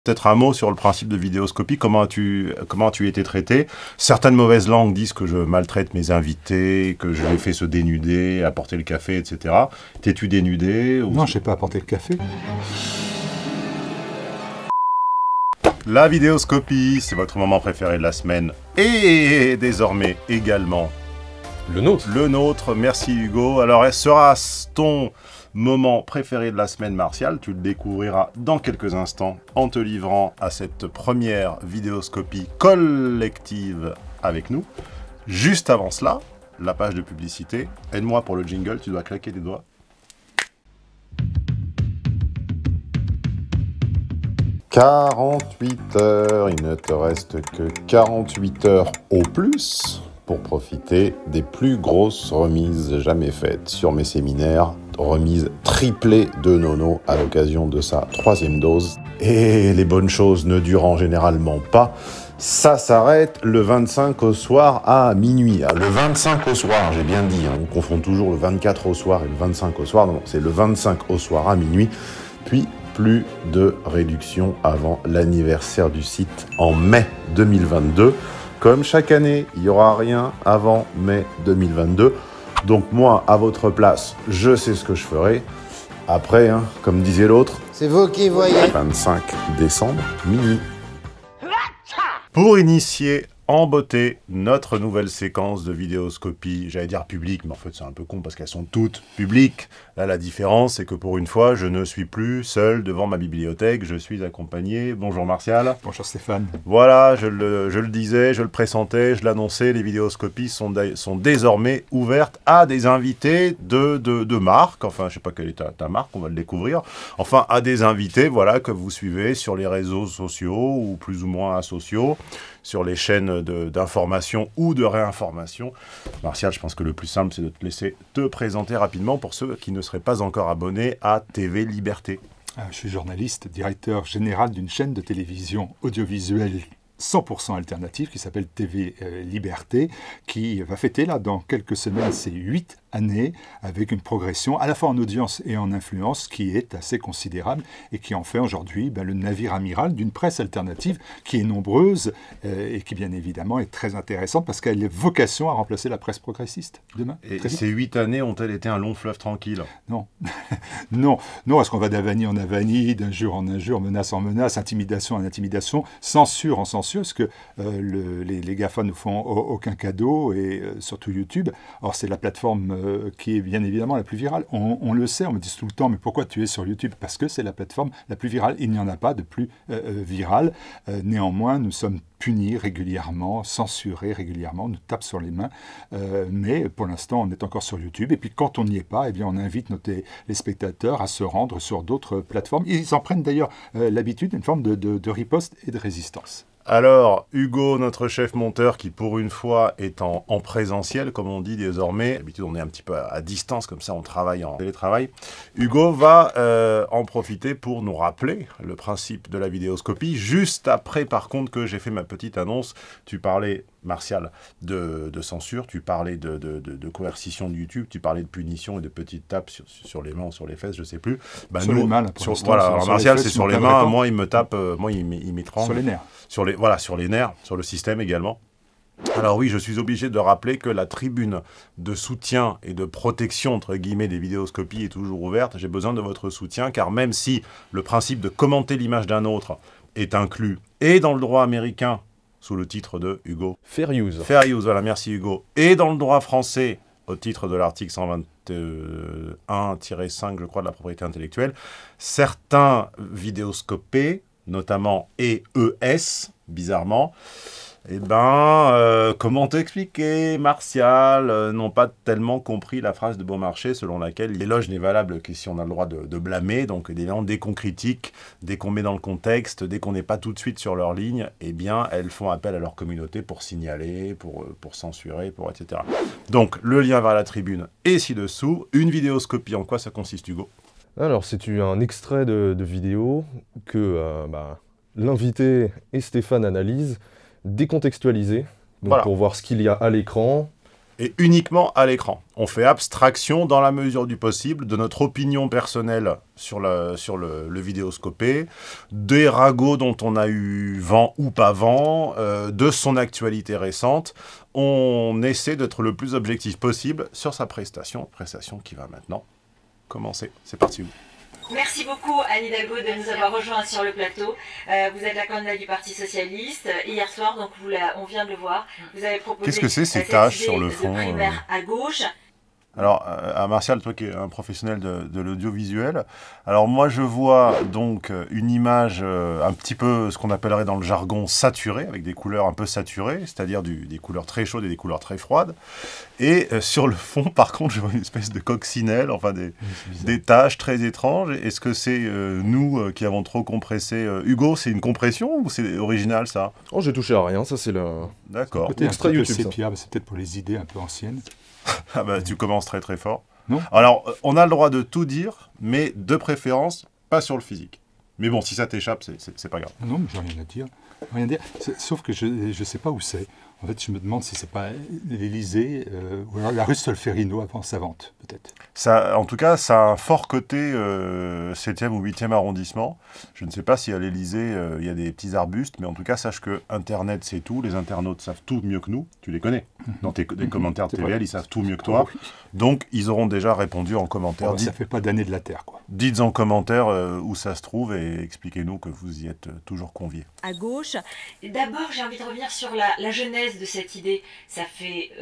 Peut-être un mot sur le principe de vidéoscopie, comment as-tu été traité? Certaines mauvaises langues disent que je maltraite mes invités, que je les fais se dénuder, apporter le café, etc. T'es-tu dénudé ou... Non, je n'ai pas apporté le café. La vidéoscopie, c'est votre moment préféré de la semaine. Et désormais également... Le nôtre. Le nôtre, merci Hugo. Alors, sera ton moment préféré de la semaine, Martial? Tu le découvriras dans quelques instants en te livrant à cette première vidéoscopie collective avec nous. Juste avant cela, la page de publicité. Aide-moi pour le jingle, tu dois claquer des doigts. « 48 heures, il ne te reste que 48 heures au plus pour profiter des plus grosses remises jamais faites sur mes séminaires. Remise triplée de Nono à l'occasion de sa 3e dose. Et les bonnes choses ne durant généralement pas. Ça s'arrête le 25 au soir à minuit. Le 25 au soir, j'ai bien dit, hein, on confond toujours le 24 au soir et le 25 au soir. Non, c'est le 25 au soir à minuit. Puis plus de réduction avant l'anniversaire du site en mai 2022. Comme chaque année, il n'y aura rien avant mai 2022. Donc moi, à votre place, je sais ce que je ferai. Après, hein, comme disait l'autre, c'est vous qui voyez. 25 décembre, minuit. Pour initier en beauté notre nouvelle séquence de vidéoscopie, j'allais dire publique, mais en fait c'est un peu con parce qu'elles sont toutes publiques. Là, la différence, c'est que pour une fois, je ne suis plus seul devant ma bibliothèque, je suis accompagné. Bonjour Martial. Bonjour Stéphane. Voilà, je le disais, je le pressentais, je l'annonçais, les vidéoscopies sont désormais ouvertes à des invités de marque. Enfin, je sais pas quelle est ta marque, on va le découvrir. Enfin, à des invités, voilà, que vous suivez sur les réseaux sociaux ou plus ou moins asociaux, sur les chaînes d'information ou de réinformation. Martial, je pense que le plus simple, c'est de te laisser te présenter rapidement pour ceux qui ne seraient pas encore abonnés à TV Liberté. Je suis journaliste, directeur général d'une chaîne de télévision audiovisuelle 100% alternative qui s'appelle TV Liberté, qui va fêter là dans quelques semaines ses 8 années avec une progression à la fois en audience et en influence qui est assez considérable et qui en fait aujourd'hui le navire amiral d'une presse alternative qui est nombreuse et qui bien évidemment est très intéressante parce qu'elle a vocation à remplacer la presse progressiste demain. Et ces 8 années ont-elles été un long fleuve tranquille? Non, non, parce qu'on va d'avanie en avanie, d'injure en injure, menace en menace, intimidation en intimidation, censure en censure, parce que les GAFA ne font aucun cadeau, et surtout YouTube. Or, c'est la plateforme qui est bien évidemment la plus virale. On le sait, on me dit tout le temps, mais pourquoi tu es sur YouTube? Parce que c'est la plateforme la plus virale. Il n'y en a pas de plus virale. Néanmoins, nous sommes punis régulièrement, censurés régulièrement, on nous tape sur les mains. Mais pour l'instant, on est encore sur YouTube. Et puis quand on n'y est pas, eh bien, on invite les spectateurs à se rendre sur d'autres plateformes. Ils en prennent d'ailleurs l'habitude, une forme de riposte et de résistance. Alors, Hugo, notre chef monteur, qui pour une fois est en présentiel, comme on dit désormais, d'habitude on est un petit peu à distance, comme ça on travaille en télétravail, Hugo va en profiter pour nous rappeler le principe de la vidéoscopie, juste après par contre que j'ai fait ma petite annonce. Tu parlais, Martial, de censure, tu parlais de coercition de YouTube, tu parlais de punition et de petites tapes sur les mains ou sur les fesses, je sais plus. Sur les mains, là, voilà, alors Martial c'est sur les mains, moi il me tape, moi il m'étrangle. Sur les nerfs. Voilà, sur les nerfs, sur le système également. Alors oui, je suis obligé de rappeler que la tribune de soutien et de protection, entre guillemets, des vidéoscopies est toujours ouverte. J'ai besoin de votre soutien, car même si le principe de commenter l'image d'un autre est inclus, et dans le droit américain, sous le titre de Hugo. Fair use. Fair use, voilà, merci Hugo. Et dans le droit français, au titre de l'article 121-5, je crois, de la propriété intellectuelle, certains vidéoscopés, notamment EES, bizarrement, comment t'expliquer, Martial, n'ont pas tellement compris la phrase de Beaumarchais selon laquelle l'éloge n'est valable que si on a le droit de blâmer. Donc évidemment, dès qu'on critique, dès qu'on met dans le contexte, dès qu'on n'est pas tout de suite sur leur ligne, eh bien elles font appel à leur communauté pour signaler, pour censurer, etc. Donc le lien vers la tribune est ci-dessous. Une vidéoscopie, en quoi ça consiste, Hugo? Alors, c'est un extrait de vidéo que l'invité et Stéphane analysent, décontextualisé, donc voilà, pour voir ce qu'il y a à l'écran, et uniquement à l'écran. On fait abstraction dans la mesure du possible de notre opinion personnelle sur le vidéoscopé, des ragots dont on a eu vent ou pas vent, de son actualité récente. On essaie d'être le plus objectif possible sur sa prestation qui va maintenant commencer. C'est parti. Merci beaucoup Anne Hidalgo de nous avoir rejoints sur le plateau. Vous êtes la candidate du Parti Socialiste. Hier soir, donc on vient de le voir, vous avez proposé... Qu'est-ce que c'est ces tâches sur le fond primaire à gauche. Alors, Martial, toi qui es un professionnel de l'audiovisuel, alors moi je vois donc une image un petit peu ce qu'on appellerait dans le jargon saturée, avec des couleurs un peu saturées, c'est-à-dire des couleurs très chaudes et des couleurs très froides. Et sur le fond, par contre, je vois une espèce de coccinelle, enfin des taches très étranges. Est-ce que c'est nous qui avons trop compressé Hugo, c'est une compression ou c'est original ça? Oh, j'ai touché à rien, ça c'est le... D'accord. Peut-être Extrait un petit peu YouTube, ça. sépia, c'est peut-être pour les idées un peu anciennes. Ah bah, tu commences très très fort. Non. Alors, on a le droit de tout dire, mais de préférence, pas sur le physique. Mais bon, si ça t'échappe, c'est pas grave. Non, mais j'ai rien à dire. Rien à dire. Sauf que je ne sais pas où c'est. En fait, je me demande si c'est pas l'Élysée ou alors la rue Solferino avant sa vente, peut-être. Ça, en tout cas, ça a un fort côté 7e ou 8e arrondissement. Je ne sais pas si à l'Élysée, il y a des petits arbustes, mais en tout cas, sache que Internet, c'est tout. Les internautes savent tout mieux que nous. Tu les connais. Dans tes commentaires de TVL, ils savent tout mieux que toi. Oui. Donc, ils auront déjà répondu en commentaire. Oh, ça fait pas d'année de la Terre, quoi. Dites en commentaire où ça se trouve et expliquez-nous que vous y êtes toujours conviés. À gauche. D'abord, j'ai envie de revenir sur la genèse de cette idée. Ça fait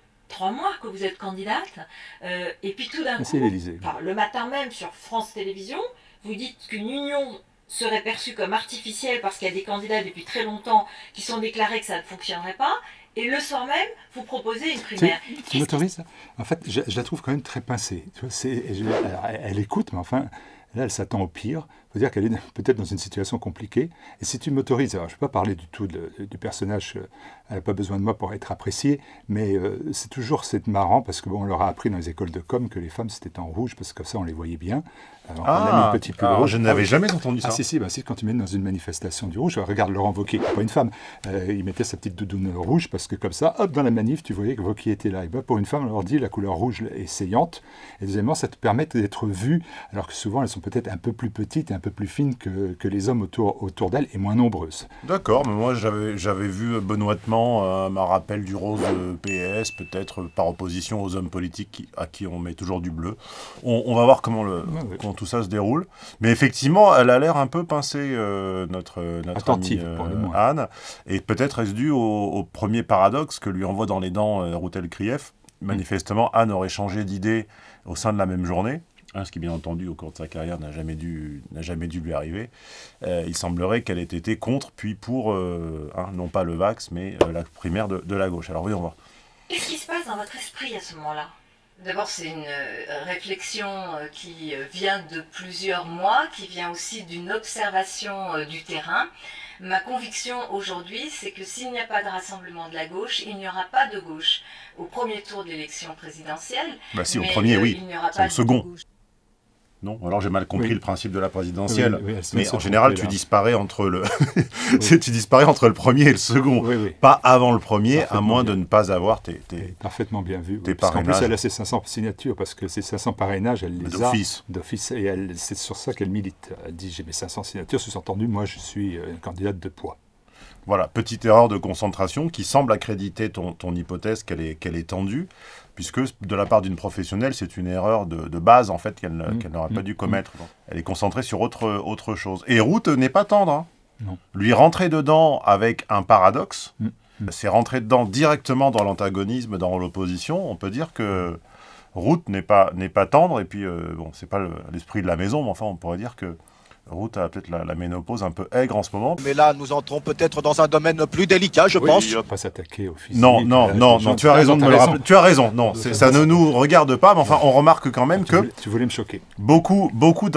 3 mois que vous êtes candidate, et puis tout d'un coup, C'est l'Élysée. enfin, le matin même sur France Télévisions, vous dites qu'une union serait perçue comme artificielle parce qu'il y a des candidats depuis très longtemps qui sont déclarés que ça ne fonctionnerait pas, et le soir même, vous proposez une primaire. Tu m'autorises? En fait, je la trouve quand même très pincée. Tu vois, alors, elle écoute, mais enfin, là, elle s'attend au pire. Il faut dire qu'elle est peut-être dans une situation compliquée. Et si tu m'autorises, alors je ne vais pas parler du tout du personnage, elle n'a pas besoin de moi pour être appréciée, mais c'est toujours marrant parce que bon, on leur a appris dans les écoles de com que les femmes c'était en rouge parce que comme ça on les voyait bien. Alors, on a mis le petit pull rouge. Je n'avais jamais entendu ça. Ah si, quand tu mets dans une manifestation du rouge, regarde Laurent Wauquiez, pas une femme, il mettait sa petite doudoune rouge parce que comme ça, hop, dans la manif, tu voyais que Wauquiez était là. Et ben, pour une femme, on leur dit la couleur rouge est saillante. Et deuxièmement, ça te permet d'être vue, alors que souvent elles sont peut-être un peu plus petites et un peu plus fines que les hommes autour d'elles et moins nombreuses. D'accord, mais moi j'avais vu benoîtement un rappel du rose PS, peut-être par opposition aux hommes politiques à qui on met toujours du bleu. On va voir comment tout ça se déroule. Mais effectivement, elle a l'air un peu pincée, notre attentive, amie, pour le moins. Anne. Et peut-être est-ce dû au premier paradoxe que lui envoie dans les dents Routel Krief. Manifestement, Anne aurait changé d'idée au sein de la même journée. Ce qui, bien entendu, au cours de sa carrière, n'a jamais dû lui arriver. Il semblerait qu'elle ait été contre, puis pour, non pas le Vax, mais la primaire de la gauche. Alors, voyons voir. Qu'est-ce qui se passe dans votre esprit à ce moment-là? D'abord, c'est une réflexion qui vient de plusieurs mois, qui vient aussi d'une observation du terrain. Ma conviction aujourd'hui, c'est que s'il n'y a pas de rassemblement de la gauche, il n'y aura pas de gauche au premier tour de l'élection présidentielle. Bah si, au premier, oui. C'est au second. Gauche. Non, alors j'ai mal compris le principe de la présidentielle. Oui, mais en général, tu disparais entre le tu disparais entre le premier et le second. Oui. Pas avant le premier, à moins de ne pas avoir tes parfaitement bien vu. tes Parce qu'en plus, parrainages. elle a ses 500 signatures, parce que ces 500 parrainages, elle les a d'office. Et c'est sur ça qu'elle milite. Elle dit, j'ai mes 500 signatures, sous-entendu, moi je suis une candidate de poids. Voilà, petite erreur de concentration qui semble accréditer ton hypothèse qu'elle est tendue, puisque de la part d'une professionnelle, c'est une erreur de base en fait qu'elle n'aurait pas dû commettre. Donc, elle est concentrée sur autre chose. Et Ruth n'est pas tendre. Hein. Non. Lui rentrer dedans avec un paradoxe, c'est rentrer dedans directement dans l'antagonisme, dans l'opposition. On peut dire que Ruth n'est pas tendre, et puis bon, c'est pas l'esprit de la maison, mais enfin on pourrait dire que Ruth a peut-être la ménopause un peu aigre en ce moment. Mais là, nous entrons peut-être dans un domaine plus délicat, je pense. Il ne faut pas s'attaquer au physique. Non, tu as raison de me le rappeler. Tu as raison, non, ça ne nous regarde pas, mais enfin, on remarque quand même que... Tu voulais me choquer. Beaucoup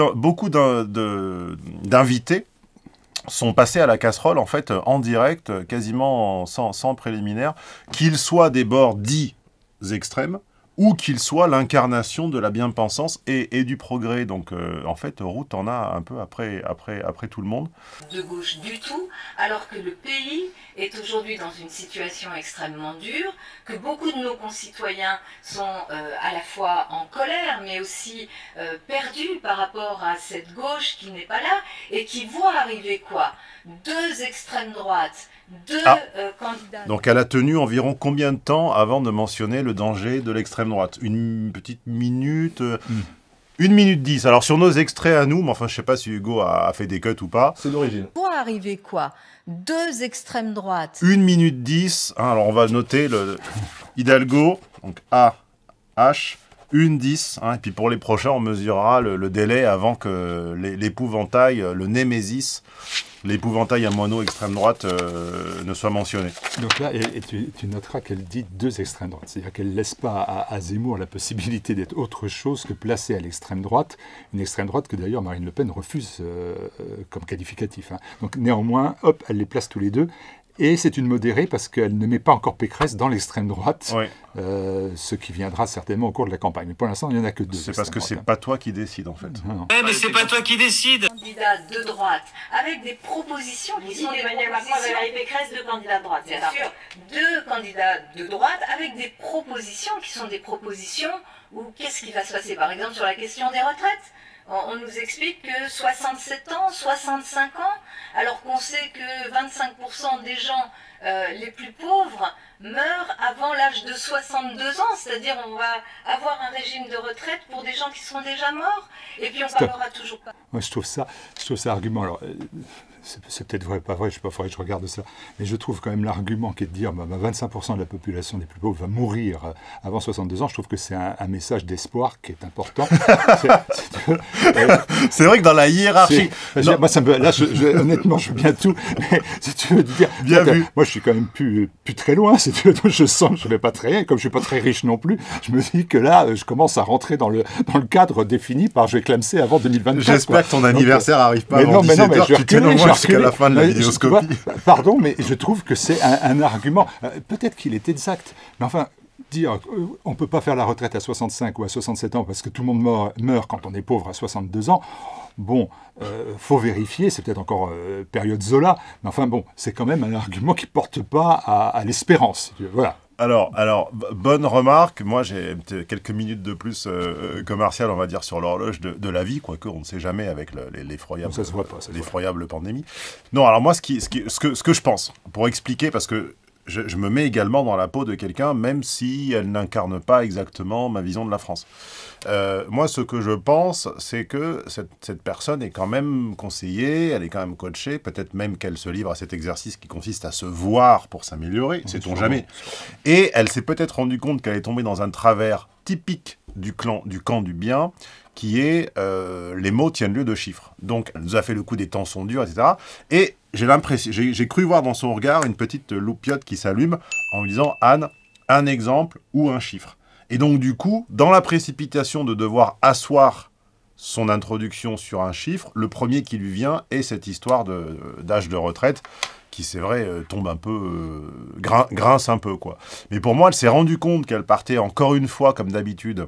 d'invités sont passés à la casserole, en fait, en direct, quasiment sans préliminaire, qu'ils soient des bords dits extrêmes, ou qu'il soit l'incarnation de la bien-pensance et du progrès. Donc en fait, Roux en a un peu après tout le monde. De gauche du tout, alors que le pays est aujourd'hui dans une situation extrêmement dure, que beaucoup de nos concitoyens sont à la fois en colère, mais aussi perdus par rapport à cette gauche qui n'est pas là, et qui voit arriver quoi? Deux extrêmes droites, deux candidats. Donc elle a tenu environ combien de temps avant de mentionner le danger de l'extrême droite? Une petite minute 1 minute 10. Alors sur nos extraits à nous, mais enfin je sais pas si Hugo a fait des cuts ou pas. C'est d'origine. Voit arriver quoi? Deux extrêmes droites. 1 minute 10. Hein, alors on va noter le Hidalgo, donc A, H, 1,10. Hein, et puis pour les prochains, on mesurera le délai avant que l'épouvantail, le némésis, l'épouvantail à moineau extrême droite ne soit mentionné. Donc là, et tu noteras qu'elle dit deux extrêmes droites. C'est-à-dire qu'elle ne laisse pas à Zemmour la possibilité d'être autre chose que placé à l'extrême droite. Une extrême droite que d'ailleurs Marine Le Pen refuse comme qualificatif. Hein. Donc néanmoins, hop, elle les place tous les deux. Et c'est une modérée parce qu'elle ne met pas encore Pécresse dans l'extrême droite, Oui. Ce qui viendra certainement au cours de la campagne. Mais pour l'instant, il n'y en a que deux. C'est parce que c'est pas toi qui décide en fait. Non. Ouais, mais c'est pas toi qui décide. Candidats de droite, avec des propositions qui sont des Emmanuel Macron et Valérie Pécresse, deux candidats de droite. Bien sûr, deux candidats de droite avec des propositions qui sont des propositions où qu'est-ce qui va se passer? Par exemple, sur la question des retraites, on nous explique que 67 ans, 65 ans, alors qu'on sait que 25% des gens les plus pauvres meurent avant l'âge de 62 ans, c'est-à-dire on va avoir un régime de retraite pour des gens qui sont déjà morts, et puis on parlera toujours pas. Moi, je trouve ça argument. Alors, c'est peut-être vrai, pas vrai, je sais pas, faudrait que je regarde ça. Mais je trouve quand même l'argument qui est de dire 25% de la population des plus pauvres va mourir avant 62 ans. Je trouve que c'est un message d'espoir qui est important. C'est vrai que dans la hiérarchie... Moi, là, honnêtement, je veux bien tout. Mais si tu veux dire, Bien vu. moi, je suis quand même plus très loin. Si tu veux, donc je sens que je ne vais pas très bien. Comme je ne suis pas très riche non plus, je me dis que là, je commence à rentrer dans le cadre défini par je vais clamser avant 2024. J'espère que ton anniversaire arrive pas avant mais 17h, je tu tiens au moins jusqu'à la fin de la vidéoscopie. Pardon, mais je trouve que c'est un argument. Peut-être qu'il est exact, mais enfin, dire on ne peut pas faire la retraite à 65 ou à 67 ans parce que tout le monde meurt quand on est pauvre à 62 ans. Bon, faut vérifier, c'est peut-être encore période Zola, mais enfin bon, c'est quand même un argument qui ne porte pas à l'espérance. Voilà. Alors, bonne remarque. Moi, j'ai quelques minutes de plus commerciales, on va dire, sur l'horloge de la vie, quoique on ne sait jamais avec l'effroyable pandémie. Non, alors moi, ce que je pense, pour expliquer, parce que je me mets également dans la peau de quelqu'un, même si elle n'incarne pas exactement ma vision de la France. Moi, ce que je pense, c'est que cette personne est quand même conseillée, elle est quand même coachée, peut-être même qu'elle se livre à cet exercice qui consiste à se voir pour s'améliorer, sait-on jamais. Et elle s'est peut-être rendue compte qu'elle est tombée dans un travers typique du camp du bien, qui est les mots tiennent lieu de chiffres. Donc, elle nous a fait le coup des temps sont durs, etc. Et j'ai cru voir dans son regard une petite loupiote qui s'allume en lui disant « Anne, un exemple ou un chiffre ». Et donc, du coup, dans la précipitation de devoir asseoir son introduction sur un chiffre, le premier qui lui vient est cette histoire d'âge de retraite qui, c'est vrai, tombe un peu, grince un peu, quoi. Mais pour moi, elle s'est rendue compte qu'elle partait encore une fois, comme d'habitude,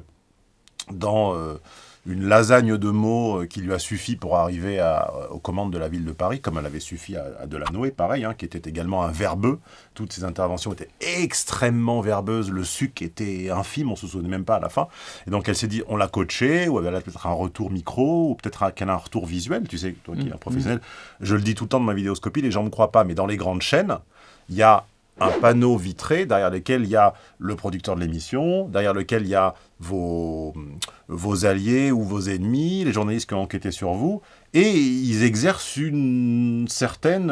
dans une lasagne de mots qui lui a suffi pour arriver aux commandes de la ville de Paris, comme elle avait suffi à Delanoë, pareil, hein, qui était également un verbeux. Toutes ses interventions étaient extrêmement verbeuses, le suc était infime, on ne se souvenait même pas à la fin. Et donc elle s'est dit, on l'a coachée, ou elle a peut-être un retour micro, ou peut-être qu'elle a un retour visuel, tu sais, toi qui es un professionnel. Je le dis tout le temps dans ma vidéoscopie, les gens ne croient pas, mais dans les grandes chaînes, il y a un panneau vitré derrière lequel il y a le producteur de l'émission, derrière lequel il y a vos alliés ou vos ennemis, les journalistes qui ont enquêté sur vous, et ils exercent une certaine,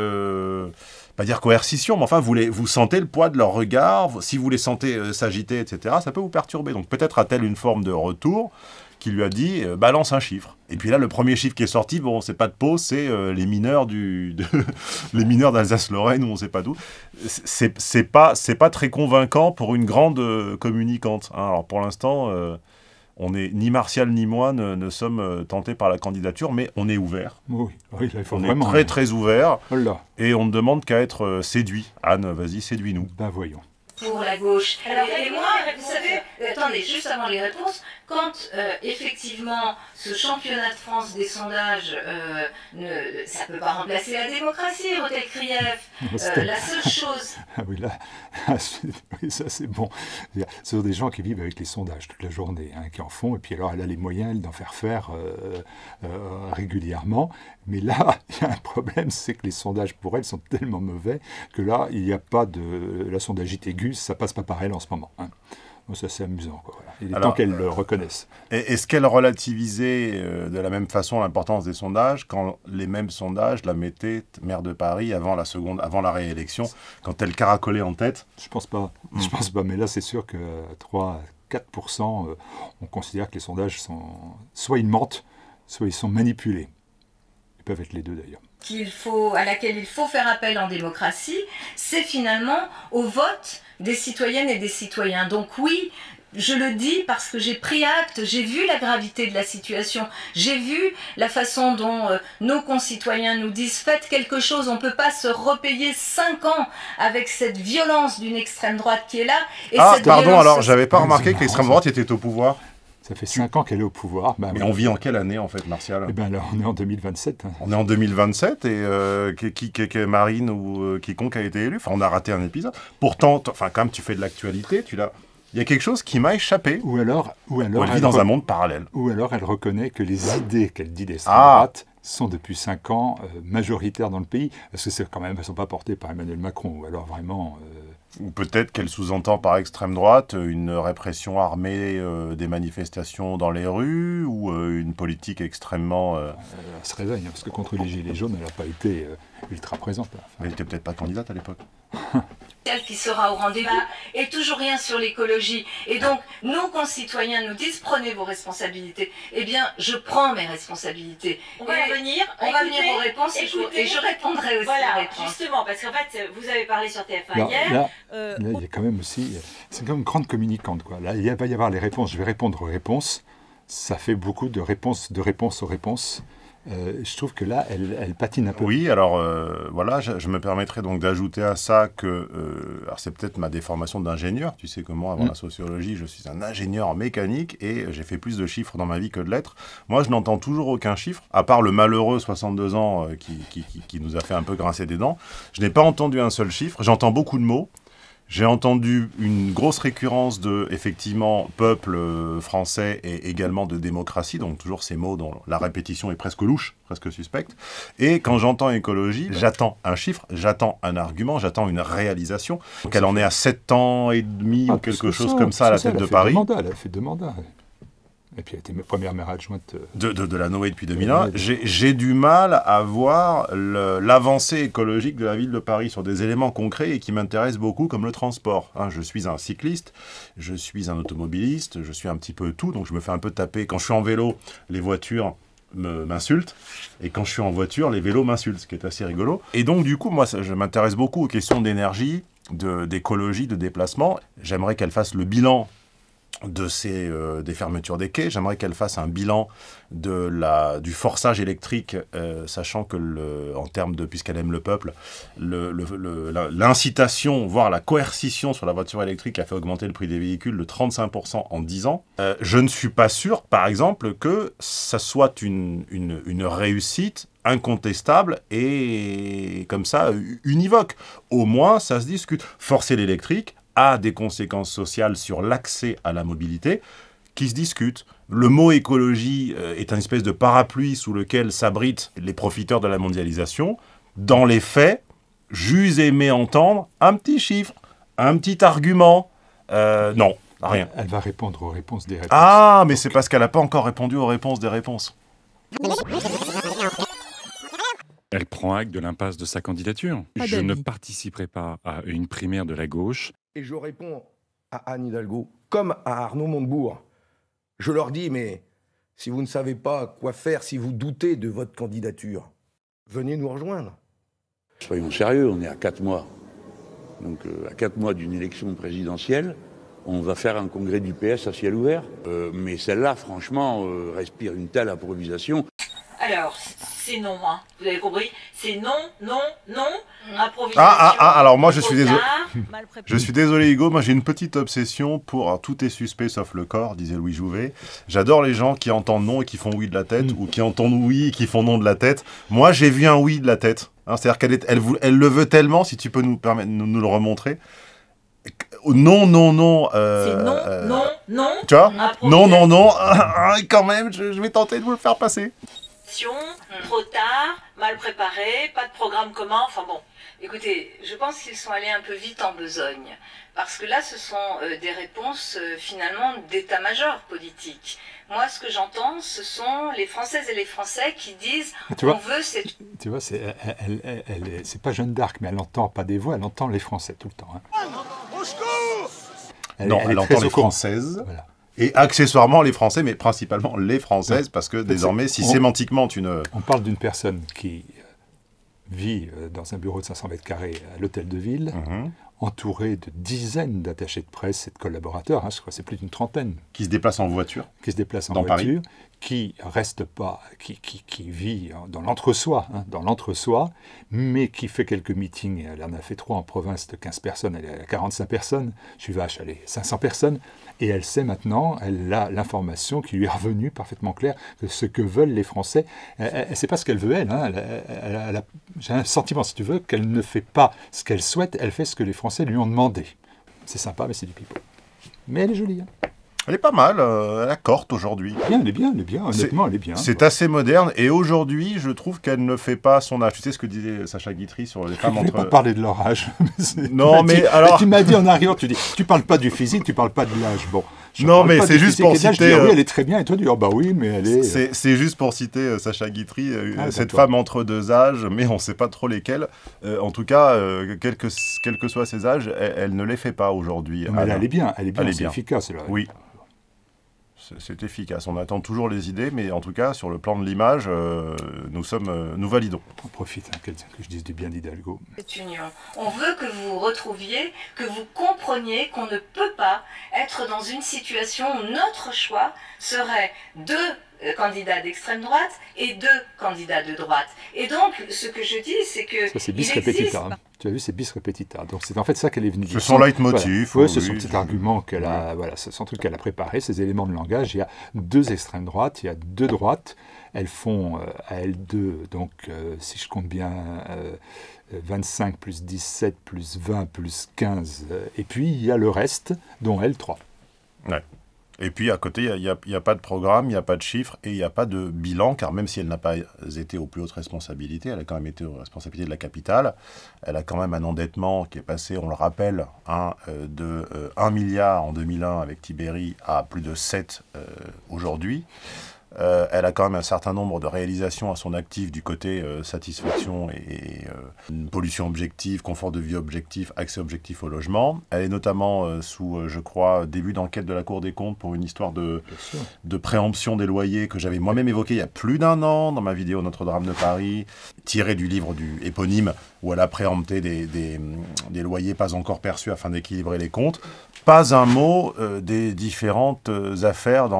pas dire coercition, mais enfin, vous sentez le poids de leur regard, si vous les sentez s'agiter, etc., ça peut vous perturber. Donc peut-être a-t-elle une forme de retour qui lui a dit balance un chiffre. Et puis là, le premier chiffre qui est sorti, bon, c'est pas de Pau, c'est les mineurs les mineurs d'Alsace-Lorraine ou on sait pas d'où. C'est pas très convaincant pour une grande communicante. Hein. Alors pour l'instant, on est ni Martial ni moi ne sommes tentés par la candidature, mais on est ouvert. Oui, là, il faut on vraiment. est très ouvert. Voilà. Et on ne demande qu'à être séduit. Anne, vas-y, séduis-nous. Ben voyons. pour la gauche. Alors, et moi, vous savez, attendez, juste avant les réponses, quand effectivement ce championnat de France des sondages, ça ne peut pas remplacer la démocratie, Rotel Krief. La seule chose... Ah oui, là, oui, ça c'est bon. Ce sont des gens qui vivent avec les sondages toute la journée, hein, qui en font, et puis alors elle a les moyens d'en faire régulièrement. Mais là, il y a un problème, c'est que les sondages pour elle sont tellement mauvais que là, il n'y a pas de... La sondagite aiguë, ça passe pas par elle en ce moment. Hein. Donc ça, c'est amusant, quoi. Voilà. Il est temps qu'elle le reconnaisse. Est-ce qu'elle relativisait de la même façon l'importance des sondages quand les mêmes sondages la mettaient maire de Paris avant la réélection, quand elle caracolait en tête? Je pense pas. Je pense pas. Mais là, c'est sûr que 3-4%, on considère que les sondages sont... Soit ils mentent, soit ils sont manipulés. Ils peuvent être les deux, d'ailleurs. À laquelle il faut faire appel en démocratie, c'est finalement au vote des citoyennes et des citoyens. Donc oui, je le dis parce que j'ai pris acte, j'ai vu la gravité de la situation, j'ai vu la façon dont nos concitoyens nous disent « faites quelque chose, on ne peut pas se repayer 5 ans avec cette violence d'une extrême droite qui est là. » alors j'avais pas remarqué que l'extrême droite était au pouvoir. Ça fait 5 ans qu'elle est au pouvoir. Mais oui. On vit en quelle année, en fait, Martial? Eh bien, là, on est en 2027. Hein. On est en 2027, et Marine ou quiconque a été élu. Enfin, on a raté un épisode. Pourtant, quand même, tu fais de l'actualité, il y a quelque chose qui m'a échappé. Ou alors elle vit dans un monde parallèle. Ou alors, elle reconnaît que les idées qu'elle dit d'extrême droite sont depuis 5 ans majoritaires dans le pays. Parce que c'est quand même, elles ne sont pas portées par Emmanuel Macron. Ou alors, vraiment... Ou peut-être qu'elle sous-entend par extrême droite une répression armée des manifestations dans les rues ou une politique extrêmement... Elle se réveille, parce que contre les Gilets jaunes, elle n'a pas été ultra présente. Enfin, mais elle n'était peut-être pas candidate à l'époque. Celle qui sera au rendez-vous et toujours rien sur l'écologie. Et donc, nos concitoyens nous disent prenez vos responsabilités. Eh bien, je prends mes responsabilités. On va venir aux réponses et je répondrai aussi aux réponses. Justement, parce qu'en fait, vous avez parlé sur TF1 hier. Là, il y a quand même aussi... C'est quand même une grande communicante, quoi. Là, il va y avoir les réponses. Je vais répondre aux réponses. Ça fait beaucoup de réponses aux réponses. Je trouve que là, elle patine un peu. Oui, alors voilà, je me permettrai donc d'ajouter à ça que, alors c'est peut-être ma déformation d'ingénieur, tu sais que moi, avant la sociologie, je suis un ingénieur mécanique et j'ai fait plus de chiffres dans ma vie que de lettres. Moi, je n'entends toujours aucun chiffre, à part le malheureux 62 ans qui nous a fait un peu grincer des dents. Je n'ai pas entendu un seul chiffre, j'entends beaucoup de mots. J'ai entendu une grosse récurrence de, effectivement, peuple français et également de démocratie, donc toujours ces mots dont la répétition est presque louche, presque suspecte. Et quand j'entends écologie, j'attends un chiffre, j'attends un argument, j'attends une réalisation. Donc elle en est à 7 ans et demi ou quelque chose comme ça à la tête de Paris. Elle a fait 2 mandats. Et puis elle était première maire adjointe. De la Noé depuis 2001. J'ai du mal à voir l'avancée écologique de la ville de Paris sur des éléments concrets et qui m'intéressent beaucoup, comme le transport. Je suis un cycliste, je suis un automobiliste, je suis un petit peu tout, donc je me fais un peu taper. Quand je suis en vélo, les voitures m'insultent, et quand je suis en voiture, les vélos m'insultent, ce qui est assez rigolo. Et donc du coup, moi, je m'intéresse beaucoup aux questions d'énergie, d'écologie, de déplacement. J'aimerais qu'elle fasse le bilan des fermetures des quais. J'aimerais qu'elle fasse un bilan du forçage électrique, sachant que, en termes de, puisqu'elle aime le peuple, l'incitation, voire la coercition sur la voiture électrique a fait augmenter le prix des véhicules de 35% en 10 ans. Je ne suis pas sûr, par exemple, que ça soit une réussite incontestable et comme ça univoque. Au moins, ça se discute. Forcer l'électrique a des conséquences sociales sur l'accès à la mobilité qui se discutent. Le mot écologie est une espèce de parapluie sous lequel s'abritent les profiteurs de la mondialisation. Dans les faits, j'eus aimé entendre un petit chiffre, un petit argument. Non, rien. Elle va répondre aux réponses des réponses. Ah, mais c'est parce qu'elle n'a pas encore répondu aux réponses des réponses. Elle prend acte de l'impasse de sa candidature. Je ne participerai pas à une primaire de la gauche. Et je réponds à Anne Hidalgo, comme à Arnaud Montebourg. Je leur dis, mais si vous ne savez pas quoi faire, si vous doutez de votre candidature, venez nous rejoindre. Soyons sérieux, on est à 4 mois. Donc à 4 mois d'une élection présidentielle, on va faire un congrès du PS à ciel ouvert. Mais celle-là, franchement, respire une telle improvisation. Alors, c'est non, hein. Vous avez compris? C'est non, non, non, improvisation. Alors moi je suis désolé. Mal préparé. Je suis désolé Hugo, moi j'ai une petite obsession pour tout est suspect sauf le corps, disait Louis Jouvet. J'adore les gens qui entendent non et qui font oui de la tête, ou qui entendent oui et qui font non de la tête. Moi j'ai vu un oui de la tête. Hein, c'est-à-dire qu'elle le veut tellement, si tu peux nous permettre de nous le remontrer. Non, non, non. C'est non, non, non. Tu vois? Non, non, non. Quand même, je vais tenter de vous le faire passer. Trop tard, mal préparé, pas de programme commun, enfin bon. Écoutez, je pense qu'ils sont allés un peu vite en besogne, parce que là, ce sont des réponses finalement d'état-major politique. Moi, ce que j'entends, ce sont les Françaises et les Français qui disent on veut cette... Tu vois, c'est pas Jeanne d'Arc, mais elle n'entend pas des voix, elle entend les Français tout le temps. Hein. Au secours! Elle entend les Françaises. Voilà. Et accessoirement les Français, mais principalement les Françaises, parce que désormais, si sémantiquement tu ne... On parle d'une personne qui vit dans un bureau de 500 mètres carrés à l'hôtel de ville, entourée de dizaines d'attachés de presse et de collaborateurs, hein, je crois que c'est plus d'une trentaine. Qui se déplacent en voiture. Qui se déplacent en voiture, Paris. Qui reste pas, qui vit dans l'entre-soi, hein, mais qui fait quelques meetings. Elle en a fait 3 en province de 15 personnes, elle est à 45 personnes. Je suis vache, elle est 500 personnes. Et elle sait maintenant, elle a l'information qui lui est revenue parfaitement claire, que ce que veulent les Français. Elle ne sait pas ce qu'elle veut, elle. Hein, j'ai un sentiment, si tu veux, qu'elle ne fait pas ce qu'elle souhaite, elle fait ce que les Français lui ont demandé. C'est sympa, mais c'est du pipeau. Mais elle est jolie, hein. Elle est pas mal, elle accorte aujourd'hui. Elle est bien, honnêtement, elle est bien. C'est assez moderne, et aujourd'hui, je trouve qu'elle ne fait pas son âge. Tu sais ce que disait Sacha Guitry sur les femmes entre... Je ne vais pas parler de leur âge. Non, mais alors... Tu m'as dit en arrière, tu parles pas du physique, tu parles pas de l'âge. Bon. Non, mais c'est juste pour citer... Oui, elle est très bien, et toi, tu dis, oh bah oui, mais elle est... C'est juste pour citer Sacha Guitry, cette femme entre 2 âges, mais on ne sait pas trop lesquels. En tout cas, quels que soient ses âges, elle ne les fait pas aujourd'hui. Mais elle est bien, c'est efficace. Là. Oui. C'est efficace. On attend toujours les idées, mais en tout cas, sur le plan de l'image, nous validons. On profite que je dise du bien d'Hidalgo. Cette union. On veut que vous vous retrouviez, que vous compreniez qu'on ne peut pas être dans une situation où notre choix serait 2 candidats d'extrême droite et 2 candidats de droite. Et donc, ce que je dis, c'est que... Ça, c'est bis repetita. Hein. Tu as vu, c'est bis repetita. Donc, c'est en fait ça qu'elle est venue dire. C'est son leitmotiv. Voilà. C'est son petit argument qu'elle a... Voilà, c'est son truc qu'elle a préparé, ses éléments de langage. Il y a 2 extrêmes droites, il y a 2 droites. Elles font à elles 2, donc, si je compte bien... 25 plus 17 plus 20 plus 15. Et puis, il y a le reste, dont elles 3. Ouais. Et puis à côté, il n'y a pas de programme, il n'y a pas de chiffres et il n'y a pas de bilan, car même si elle n'a pas été aux plus hautes responsabilités, elle a quand même été aux responsabilités de la capitale. Elle a quand même un endettement qui est passé, on le rappelle, de 1 milliard en 2001 avec Tiberi à plus de 7 aujourd'hui. Elle a quand même un certain nombre de réalisations à son actif du côté satisfaction et pollution objective, confort de vie objectif, accès objectif au logement. Elle est notamment sous, je crois, début d'enquête de la Cour des comptes pour une histoire de préemption des loyers que j'avais moi-même évoqué il y a plus d'1 an dans ma vidéo Notre-Dame de Paris, tirée du livre du éponyme où elle a préempté des loyers pas encore perçus afin d'équilibrer les comptes. Pas un mot des différentes affaires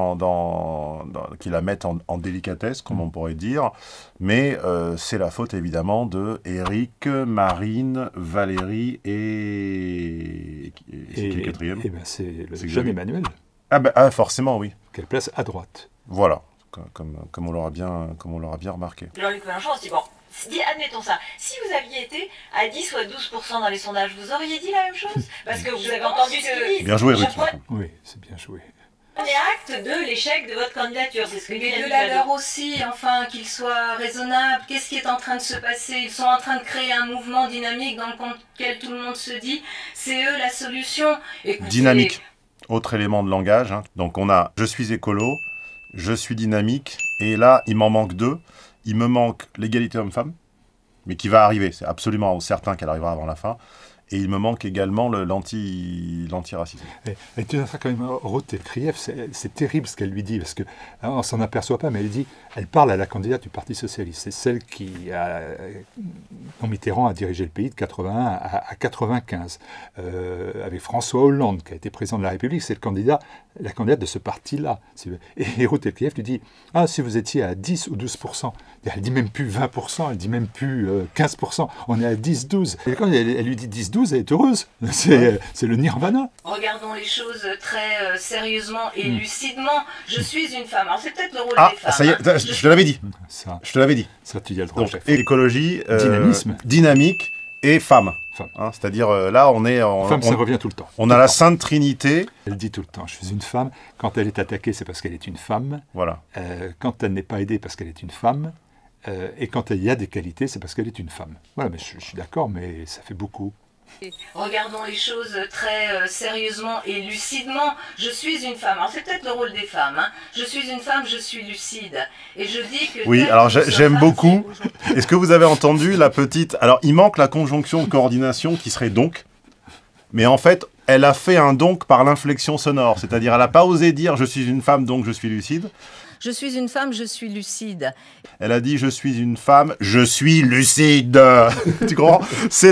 qui la mettent en délicatesse, comme on pourrait dire, mais c'est la faute évidemment de Éric, Marine, Valérie et c'est qui le quatrième? C'est le jeune Emmanuel. Forcément, oui. Qu'elle place à droite. Voilà, comme on l'aura bien remarqué. Jean-Luc Mélenchon se dit, bon, admettons ça, si vous aviez été à 10 ou à 12% dans les sondages, vous auriez dit la même chose? Parce que vous avez entendu ce qu'il dit. Bien joué, Ruth. Oui, c'est bien joué. Prenez acte de l'échec de votre candidature, c'est ce que Mais de la leur aussi, enfin, qu'ils soient raisonnables. Qu'est-ce qui est en train de se passer? Ils sont en train de créer un mouvement dynamique dans lequel tout le monde se dit, c'est eux la solution. Écoutez, dynamique, autre élément de langage. Hein. Donc on a « je suis écolo »,« je suis dynamique », et là, il m'en manque 2. Il me manque l'égalité homme-femme, mais qui va arriver, c'est absolument certain qu'elle arrivera avant la fin. Et il me manque également l'antiracisme. Et tu noteras quand même, Ruth Elkrief, c'est terrible ce qu'elle lui dit, parce qu'on ne s'en aperçoit pas, mais elle parle à la candidate du Parti Socialiste. C'est celle dont Mitterrand a dirigé le pays de 81 à 95. Avec François Hollande, qui a été président de la République, c'est la candidate de ce parti-là. Et Ruth Elkrief lui dit, si vous étiez à 10 ou 12%, elle dit même plus 20%, elle dit même plus 15%, on est à 10-12. Et quand elle lui dit 10-12, elle est heureuse. C'est le nirvana. Regardons les choses très sérieusement et lucidement. Je suis une femme. Alors c'est peut-être le rôle des femmes. Ça y est, je te l'avais dit. Je te l'avais dit. Ça, tu dis le droit. Donc, écologie, dynamisme, dynamique et femme. C'est-à-dire là, on est... Femme, ça revient tout le temps. On a la Sainte Trinité. Elle dit tout le temps, je suis une femme. Quand elle est attaquée, c'est parce qu'elle est une femme. Voilà. Quand elle n'est pas aidée, parce qu'elle est une femme. Et quand il y a des qualités, c'est parce qu'elle est une femme. Voilà, mais je suis d'accord, mais ça fait beaucoup. Regardons les choses très sérieusement et lucidement. Je suis une femme. Alors c'est peut-être le rôle des femmes. Je suis une femme, je suis lucide. Et je dis que... Oui, alors j'aime beaucoup. Est-ce que vous avez entendu la petite... Alors il manque la conjonction de coordination qui serait donc. Mais en fait, elle a fait un donc par l'inflexion sonore. C'est-à-dire elle n'a pas osé dire « je suis une femme, donc je suis lucide ». Je suis une femme, je suis lucide. Elle a dit « je suis une femme, je suis lucide ». Tu comprends? C'est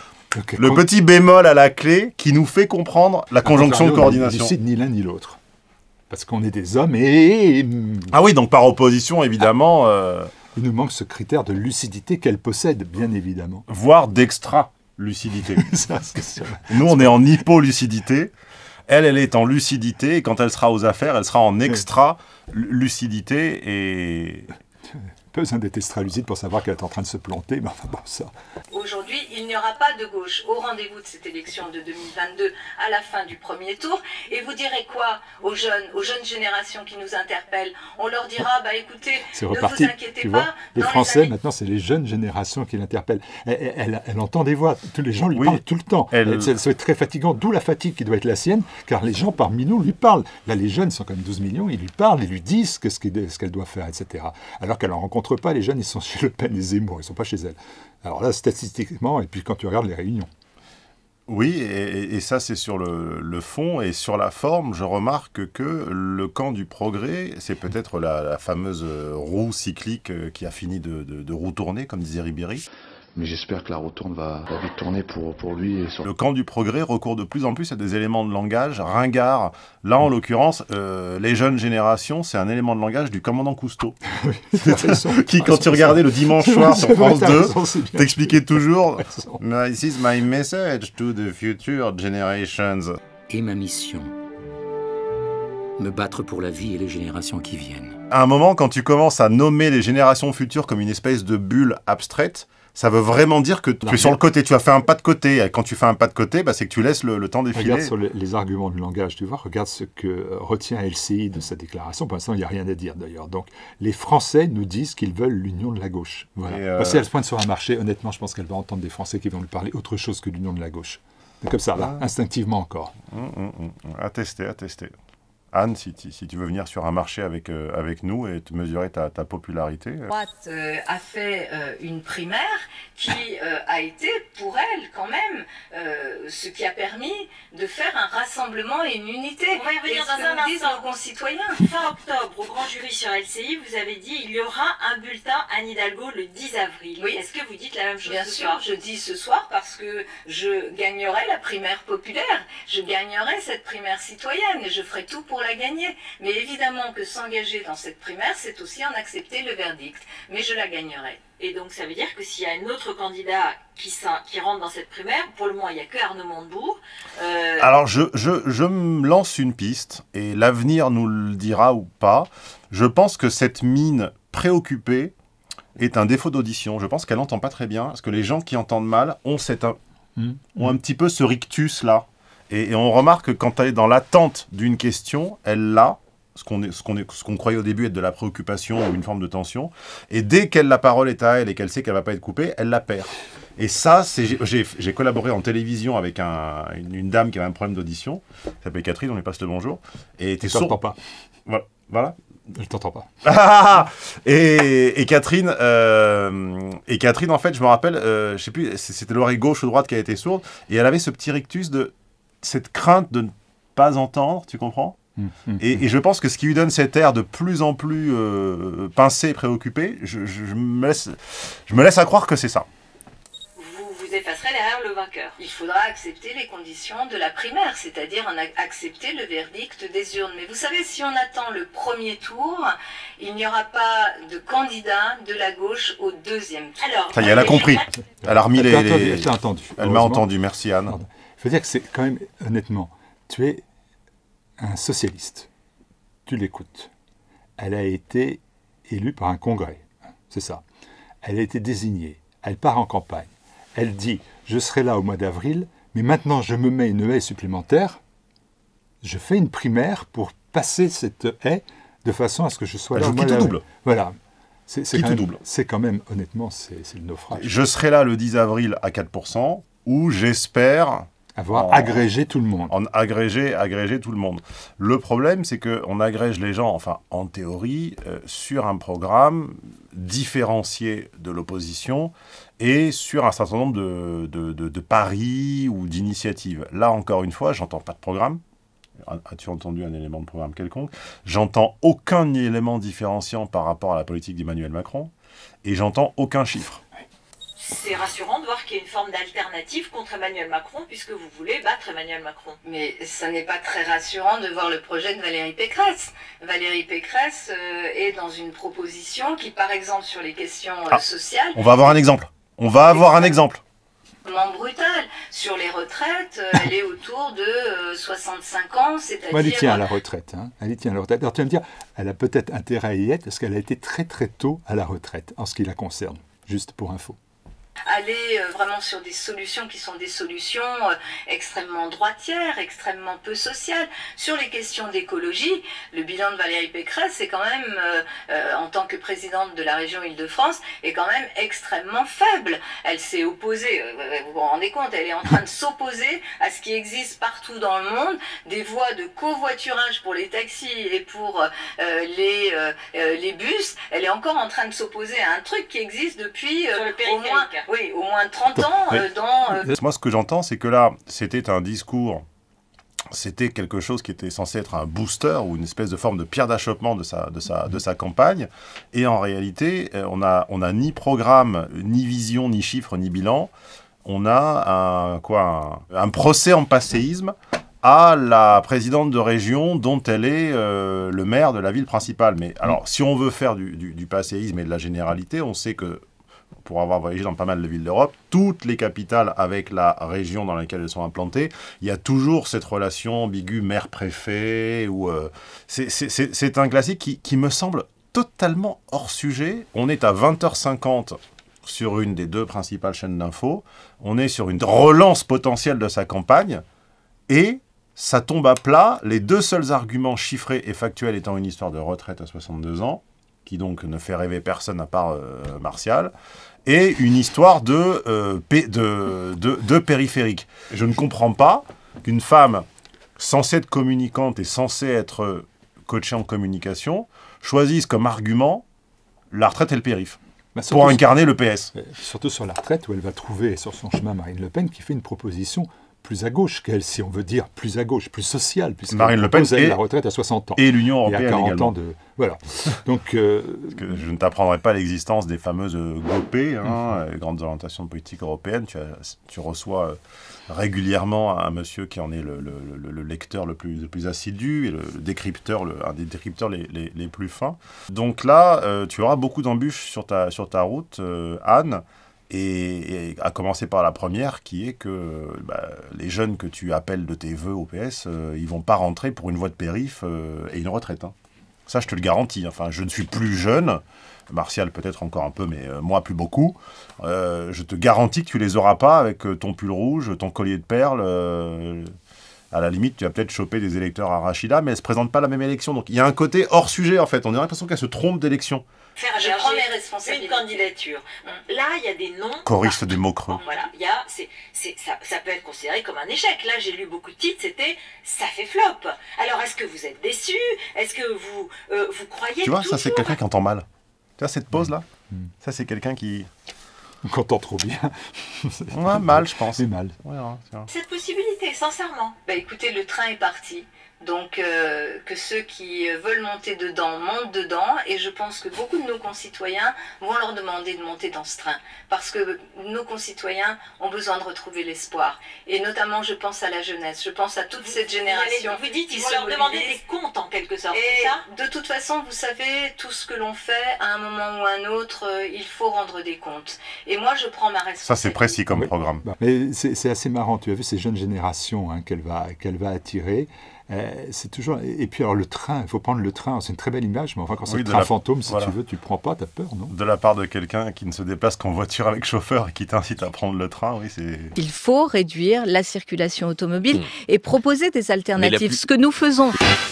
le petit bémol à la clé qui nous fait comprendre la conjonction de coordination. Lucide ni l'un ni l'autre. Parce qu'on est des hommes et... Ah oui, donc par opposition, évidemment... Il nous manque ce critère de lucidité qu'elle possède, bien évidemment. Voire d'extra-lucidité. Nous, on est en hypolucidité. Elle est en lucidité, et quand elle sera aux affaires, elle sera en extra-lucidité, et... Pas besoin d'être extra-lucide pour savoir qu'elle est en train de se planter, mais enfin bon, ça... Aujourd'hui, il n'y aura pas de gauche au rendez-vous de cette élection de 2022 à la fin du premier tour. Et vous direz quoi aux jeunes générations qui nous interpellent? On leur dira, écoutez, ne vous inquiétez pas. Les Français, maintenant, c'est les jeunes générations qui l'interpellent. Elle entend des voix, tous les gens lui parlent tout le temps. Ça doit être très fatigant, d'où la fatigue qui doit être la sienne, car les gens parmi nous lui parlent. Là, les jeunes sont quand même 12 millions, ils lui parlent, ils lui disent ce qu'elle doit faire, etc. Alors qu'elle en rencontre pas, les jeunes, ils sont chez Le Pen et Zemmour, ils ne sont pas chez elle. Alors là, statistiquement, et puis quand tu regardes les réunions. Oui, et ça, c'est sur le fond, et sur la forme, je remarque que le camp du progrès, c'est peut-être la fameuse roue cyclique qui a fini de roue tourner, comme disait Ribéry. Mais j'espère que la roue tourne va vite tourner pour lui. Le camp du progrès recourt de plus en plus à des éléments de langage ringards. Là, en l'occurrence, les jeunes générations, c'est un élément de langage du commandant Cousteau. Qui, quand tu regardais le dimanche soir sur France 2, t'expliquait toujours « This is my message to the future generations ». Et ma mission, me battre pour la vie et les générations qui viennent. À un moment, quand tu commences à nommer les générations futures comme une espèce de bulle abstraite, ça veut vraiment dire que tu es sur le côté, tu as fait un pas de côté. Et quand tu fais un pas de côté, c'est que tu laisses le temps défiler. Regarde sur les arguments de langage, tu vois, regarde ce que retient LCI de sa déclaration. Pour l'instant, il n'y a rien à dire d'ailleurs. Donc, les Français nous disent qu'ils veulent l'union de la gauche. Voilà. Si elle se pointe sur un marché, honnêtement, je pense qu'elle va entendre des Français qui vont lui parler autre chose que l'union de la gauche. C'est comme ça, là, instinctivement encore. À tester. Anne, si tu veux venir sur un marché avec nous et te mesurer ta popularité. La droite a fait une primaire qui a été pour elle quand même ce qui a permis de faire un rassemblement et une unité. On va y revenir dans un instant. Nos concitoyens. Fin octobre, au grand jury sur LCI, vous avez dit il y aura un bulletin Anne Hidalgo le 10 avril. Oui. Est-ce que vous dites la même chose Bien ce sûr, soir? je dis ce soir parce que je gagnerai la primaire populaire, je gagnerai cette primaire citoyenne et je ferai tout pour la gagner. Mais évidemment que s'engager dans cette primaire, c'est aussi en accepter le verdict. Mais je la gagnerai. Et donc ça veut dire que s'il y a un autre candidat qui rentre dans cette primaire, pour le moment il n'y a que Arnaud Montebourg. Alors je me lance une piste, et l'avenir nous le dira ou pas. Je pense que cette mine préoccupée est un défaut d'audition. Je pense qu'elle n'entend pas très bien, parce que les gens qui entendent mal ont un petit peu ce rictus là. Et on remarque que quand elle est dans l'attente d'une question, elle l'a, ce qu'on croyait au début être de la préoccupation ou une forme de tension. Et dès qu'elle la parole est à elle et qu'elle sait qu'elle ne va pas être coupée, elle la perd. Et ça, j'ai collaboré en télévision avec une dame qui avait un problème d'audition, qui s'appelle Catherine, on lui passe le bonjour. Et était sourde. pas. Voilà. Je t'entends pas. et Catherine, en fait, je me rappelle, je sais plus, c'était l'oreille gauche ou droite qui a été sourde, et elle avait ce petit rictus de cette crainte de ne pas entendre, tu comprends ? Et je pense que ce qui lui donne cet air de plus en plus pincé et préoccupé, je me laisse à croire que c'est ça. Vous effacerez derrière le vainqueur. Il faudra accepter les conditions de la primaire, c'est-à-dire accepter le verdict des urnes. Mais vous savez, si on attend le premier tour, il n'y aura pas de candidat de la gauche au deuxième tour. Alors, ça y est, elle a compris. Elle a remis les... Elle t'a entendu. Elle m'a entendu, merci Anne. Il faut dire que c'est quand même, honnêtement, tu es un socialiste. Tu l'écoutes. Elle a été élue par un congrès. C'est ça. Elle a été désignée. Elle part en campagne. Elle dit « Je serai là au mois d'avril, mais maintenant je me mets une haie supplémentaire. Je fais une primaire pour passer cette haie de façon à ce que je sois là au mois d'avril. » double. Voilà. C'est quand même, honnêtement, c'est le naufrage. Je serai là le 10 avril à 4%, où j'espère... avoir agrégé tout le monde. Agrégé tout le monde. Le problème, c'est qu'on agrège les gens, enfin, en théorie, sur un programme différencié de l'opposition et sur un certain nombre de paris ou d'initiatives. Là, encore une fois, j'entends pas de programme. As-tu entendu un élément de programme quelconque? J'entends aucun élément différenciant par rapport à la politique d'Emmanuel Macron et j'entends aucun chiffre. C'est rassurant de voir qu'il y a une forme d'alternative contre Emmanuel Macron, puisque vous voulez battre Emmanuel Macron. Mais ça n'est pas très rassurant de voir le projet de Valérie Pécresse. Valérie Pécresse est dans une proposition qui, par exemple, sur les questions sociales... On va avoir un exemple. Brutal. Sur les retraites, elle est autour de 65 ans, c'est-à-dire... Elle y tient à la retraite. Hein. Elle y tient à la retraite. Alors tu vas me dire, elle a peut-être intérêt à y être, parce qu'elle a été très très tôt à la retraite, en ce qui la concerne, juste pour info. Aller vraiment sur des solutions qui sont des solutions extrêmement droitières, extrêmement peu sociales. Sur les questions d'écologie, le bilan de Valérie Pécresse, c'est quand même, en tant que présidente de la région Île-de-France, est quand même extrêmement faible. Elle s'est opposée, vous vous rendez compte, elle est en train de s'opposer à ce qui existe partout dans le monde, des voies de covoiturage pour les taxis et pour les bus. Elle est encore en train de s'opposer à un truc qui existe depuis au moins 30 ans. Moi, ce que j'entends, c'est que là, c'était un discours, c'était quelque chose qui était censé être un booster ou une espèce de forme de pierre d'achoppement de sa campagne. Et en réalité, on n'a ni programme, ni vision, ni chiffre, ni bilan. On a un procès en passéisme à la présidente de région dont elle est le maire de la ville principale. Mais alors, si on veut faire du passéisme et de la généralité, on sait que, pour avoir voyagé dans pas mal de villes d'Europe, toutes les capitales avec la région dans laquelle elles sont implantées, il y a toujours cette relation ambiguë maire-préfet. C'est un classique qui me semble totalement hors sujet. On est à 20h50 sur une des deux principales chaînes d'infos. On est sur une relance potentielle de sa campagne. Et ça tombe à plat, les deux seuls arguments chiffrés et factuels étant une histoire de retraite à 62 ans, qui donc ne fait rêver personne à part Martial, et une histoire de périphérique. Je ne comprends pas qu'une femme censée être communicante et censée être coachée en communication choisisse comme argument la retraite et le périph'. Pour incarner le PS. Surtout sur la retraite, où elle va trouver sur son chemin Marine Le Pen, qui fait une proposition plus à gauche qu'elle, si on veut dire plus à gauche, plus sociale, puisque Marine Le Pen et la retraite à 60 ans. Et l'Union européenne et à 40 également. Ans de... Voilà. Donc, je ne t'apprendrai pas l'existence des fameuses GOPÉ, les grandes orientations de politique européenne. Tu reçois régulièrement un monsieur qui en est le lecteur le plus assidu et un des décrypteurs les plus fins. Donc là, tu auras beaucoup d'embûches sur ta route, Anne. Et à commencer par la première, qui est que les jeunes que tu appelles de tes vœux au PS, ils vont pas rentrer pour une voie de périph' et une retraite. Hein. Ça, je te le garantis. Enfin, je ne suis plus jeune, Martial peut-être encore un peu, mais moi plus beaucoup. Je te garantis que tu les auras pas avec ton pull rouge, ton collier de perles À la limite, tu vas peut-être choper des électeurs à Rachida, mais elle ne se présente pas à la même élection. Donc il y a un côté hors sujet, en fait. On a l'impression qu'elle se trompe d'élection. Je prends mes responsabilités. Une candidature. Là, il y a des noms. Choriste des mots creux. Voilà, ça peut être considéré comme un échec. Là, j'ai lu beaucoup de titres, c'était « ça fait flop ». Alors, est-ce que vous êtes déçus? Est-ce que vous croyez Tu vois, toujours... ça c'est quelqu'un qui entend mal. Tu vois cette pause-là? Ça c'est quelqu'un qui... On entend trop bien. Ouais, mal, je pense. C'est mal. Ouais, Cette possibilité, sincèrement. Bah écoutez, le train est parti. Donc que ceux qui veulent monter dedans montent dedans, et je pense que beaucoup de nos concitoyens vont leur demander de monter dans ce train, parce que nos concitoyens ont besoin de retrouver l'espoir, et notamment je pense à la jeunesse, je pense à toute cette génération. Vous dites qu'ils vont leur demander des comptes en quelque sorte, c'est ça? De toute façon, vous savez, tout ce que l'on fait, à un moment ou à un autre, il faut rendre des comptes. Et moi, je prends ma responsabilité. Ça c'est précis comme programme. Mais c'est assez marrant, tu as vu ces jeunes générations qu'elle va attirer. C'est toujours... Et puis alors le train, il faut prendre le train, c'est une très belle image, mais enfin quand c'est le train fantôme, si tu veux, tu ne prends pas, tu as peur, non? De la part de quelqu'un qui ne se déplace qu'en voiture avec chauffeur et qui t'incite à prendre le train, oui, c'est... Il faut réduire la circulation automobile et proposer des alternatives, ce que nous faisons.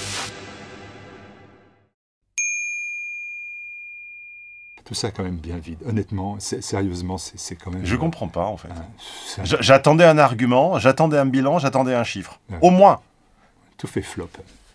Tout ça est quand même bien vide. Honnêtement, sérieusement, c'est quand même... Je comprends pas, en fait. J'attendais un argument, j'attendais un bilan, j'attendais un chiffre. Au moins. Tout fait flop.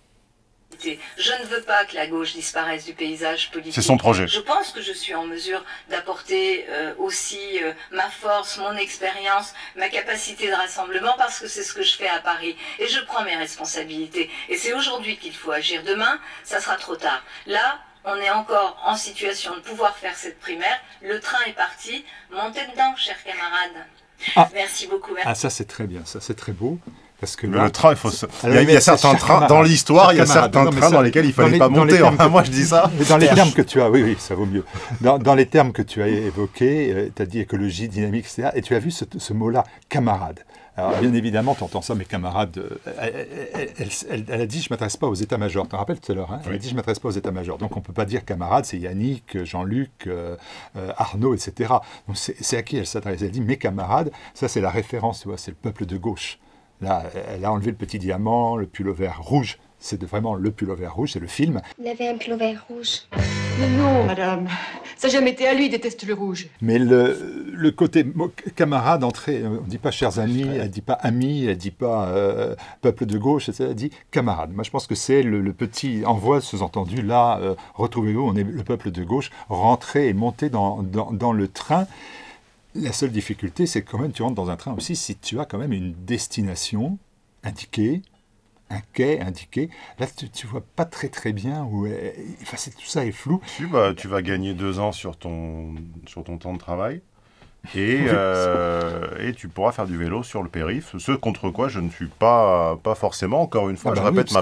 Je ne veux pas que la gauche disparaisse du paysage politique. C'est son projet. Je pense que je suis en mesure d'apporter aussi ma force, mon expérience, ma capacité de rassemblement, parce que c'est ce que je fais à Paris. Et je prends mes responsabilités. Et c'est aujourd'hui qu'il faut agir. Demain, ça sera trop tard. Là, on est encore en situation de pouvoir faire cette primaire. Le train est parti. Montez dedans, chers camarades. Merci beaucoup. Merci. Ah, ça c'est très bien, ça c'est très beau. Parce que le train, il y a certains trains dans l'histoire, il y a certains trains dans lesquels il ne fallait pas monter. Enfin, moi, je dis ça. Mais dans les termes que tu as, oui, ça vaut mieux. Dans les termes que tu as évoqués, tu as dit écologie, dynamique, etc. Et tu as vu ce mot-là, camarade. Alors, bien évidemment, tu entends ça, mes camarades. Elle a dit, je ne m'adresse pas aux états-majors. Tu te rappelles tout à l'heure, hein? Elle a dit, je ne m'adresse pas aux états-majors. Donc, on ne peut pas dire camarade, c'est Yannick, Jean-Luc, Arnaud, etc. Donc, c'est à qui elle s'adresse? Elle dit, mes camarades, ça, c'est la référence, tu vois, c'est le peuple de gauche. Là, elle a enlevé le petit diamant, le pull-over rouge. C'est vraiment le pull-over rouge, c'est le film. Il avait un pull-over rouge. Mais non, madame. Ça n'a jamais été à lui, il déteste le rouge. Mais le côté camarade, entrée, on ne dit pas chers amis, elle ne dit pas amis, elle ne dit pas peuple de gauche, etc. Elle dit camarade. Moi, je pense que c'est le petit envoi sous-entendu. Là, retrouvez-vous, on est le peuple de gauche, rentrez et montez dans le train. La seule difficulté, c'est que quand même tu rentres dans un train aussi si tu as quand même une destination indiquée, un quai indiqué. Là, tu vois pas très bien où tout ça est flou. Tu vas gagner 2 ans sur ton temps de travail et tu pourras faire du vélo sur le périph', ce contre quoi je ne suis pas forcément, encore une fois. Je répète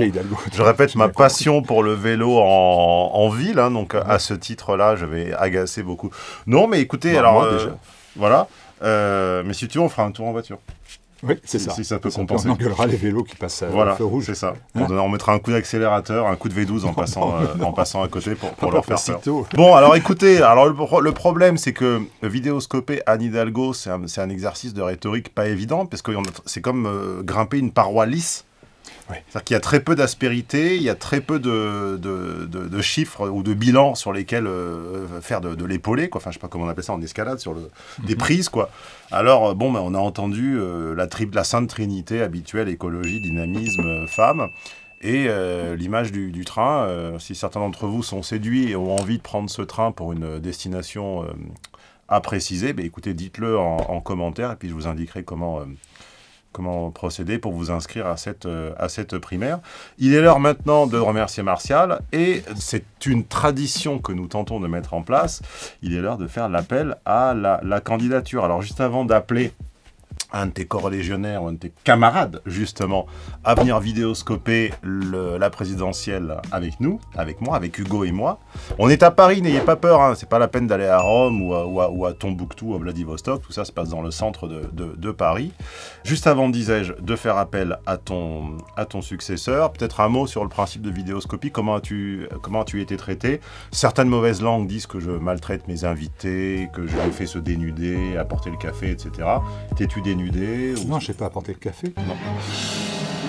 ma passion pour le vélo en ville, hein, donc à ce titre-là, je vais agacer beaucoup. Non, mais écoutez, voilà, mais si tu veux, on fera un tour en voiture. Oui, c'est ça. Si ça peut compenser. On engueulera les vélos qui passent au feu rouge. C'est ça. On mettra un coup d'accélérateur, un coup de V12 en passant à côté pour leur faire peur. Bon, alors écoutez, le problème, c'est que vidéoscoper Anne Hidalgo, c'est un exercice de rhétorique pas évident, parce que c'est comme grimper une paroi lisse. Ouais. C'est-à-dire qu'il y a très peu d'aspérité, il y a très peu de chiffres ou de bilans sur lesquels faire de l'épaulé, quoi. Enfin, je sais pas comment on appelle ça en escalade, sur des prises, quoi. Alors, on a entendu la sainte trinité habituelle, écologie, dynamisme, femme, et l'image du train. Si certains d'entre vous sont séduits et ont envie de prendre ce train pour une destination à préciser, écoutez, dites-le en commentaire, et puis je vous indiquerai comment procéder pour vous inscrire à cette primaire. Il est l'heure maintenant de remercier Martial, et c'est une tradition que nous tentons de mettre en place. Il est l'heure de faire l'appel à la candidature. Alors juste avant d'appeler un de tes corélégionnaires ou un de tes camarades, justement, à venir vidéoscoper la présidentielle avec nous, avec moi, avec Hugo et moi. On est à Paris, n'ayez pas peur, hein, c'est pas la peine d'aller à Rome ou à Tombouctou, ou à Vladivostok, tout ça se passe dans le centre de Paris. Juste avant, disais-je, de faire appel à ton successeur, peut-être un mot sur le principe de vidéoscopie, comment as-tu été traité? Certaines mauvaises langues disent que je maltraite mes invités, que je les fais se dénuder, apporter le café, etc. T'es-tu dénudé Non, je n'ai pas apporté le café. Non.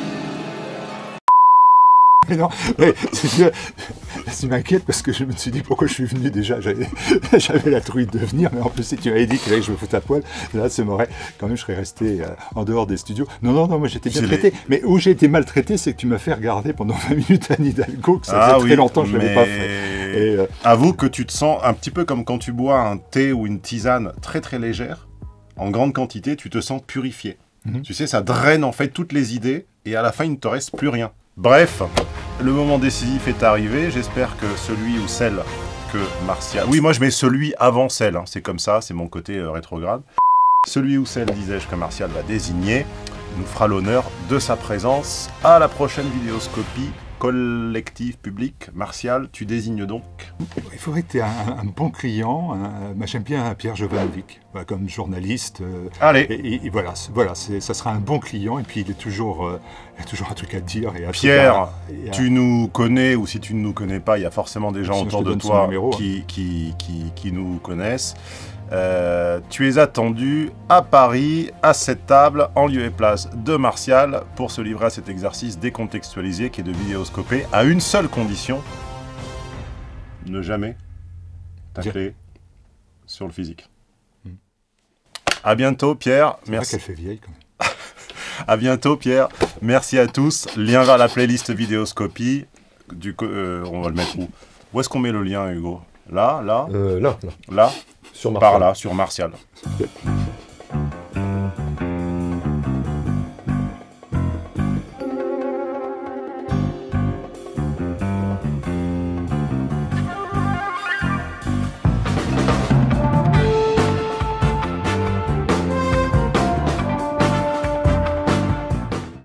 Mais non, tu m'inquiètes parce que je me suis dit pourquoi je suis venu déjà. J'avais la trouille de venir, mais en plus si tu m'avais dit que je me foute à poil, là ça m'aurait quand même, je serais resté en dehors des studios. Non, moi j'étais bien traité. Mais où j'ai été maltraité, c'est que tu m'as fait regarder pendant 20 minutes Anne Hidalgo, que ça faisait très longtemps que je ne l'avais pas fait. Et avoue que tu te sens un petit peu comme quand tu bois un thé ou une tisane très très légère, en grande quantité, tu te sens purifié. Tu sais, ça draine en fait toutes les idées et à la fin il ne te reste plus rien. Bref, le moment décisif est arrivé. J'espère que celui ou celle que Martial... Oui, moi je mets celui avant celle, hein. C'est comme ça, c'est mon côté rétrograde. Celui ou celle, disais-je, que Martial va désigner, nous fera l'honneur de sa présence à la prochaine vidéoscopie collective publique. Martial, tu désignes donc? Il faudrait que tu aies un bon client. J'aime bien Pierre Jovanovic, comme journaliste. Allez. Et voilà, ça sera un bon client. Et puis il a toujours un truc à dire. Et Pierre, tu nous connais, ou si tu ne nous connais pas, il y a forcément des gens autour de toi qui nous connaissent. Tu es attendu à Paris, à cette table, en lieu et place de Martial, pour se livrer à cet exercice décontextualisé qui est de vidéoscoper à une seule condition: ne jamais tacler sur le physique. À bientôt, Pierre. Merci. Qu'elle fait vieille quand même. À bientôt, Pierre. Merci à tous. Lien vers la playlist vidéoscopie. On va le mettre où? Où est-ce qu'on met le lien, Hugo? Là. Là. Là. Sur Martial. Par là, sur Martial.